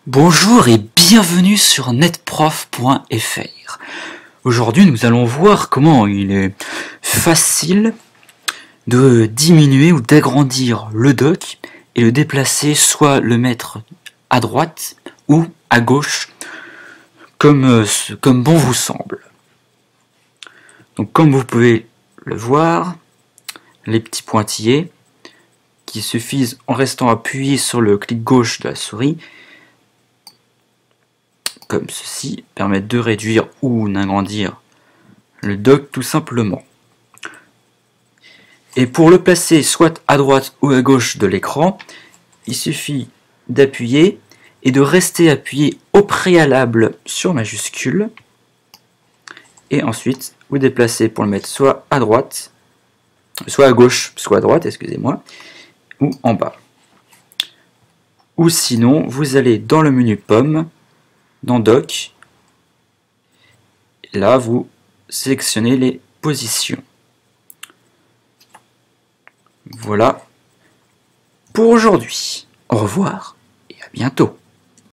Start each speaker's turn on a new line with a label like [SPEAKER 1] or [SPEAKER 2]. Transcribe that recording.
[SPEAKER 1] Bonjour et bienvenue sur netprof.fr. Aujourd'hui, nous allons voir comment il est facile de diminuer ou d'agrandir le dock et le déplacer, soit le mettre à droite ou à gauche, comme bon vous semble. Donc comme vous pouvez le voir, les petits pointillés qui suffisent en restant appuyé sur le clic gauche de la souris, comme ceci, permettent de réduire ou d'agrandir le dock tout simplement. Et pour le placer soit à droite ou à gauche de l'écran, il suffit d'appuyer et de rester appuyé au préalable sur majuscule, et ensuite vous déplacez pour le mettre soit à droite, soit à gauche, soit à droite, excusez-moi, ou en bas. Ou sinon, vous allez dans le menu pomme, dans Dock, là vous sélectionnez les positions. Voilà pour aujourd'hui. Au revoir et à bientôt.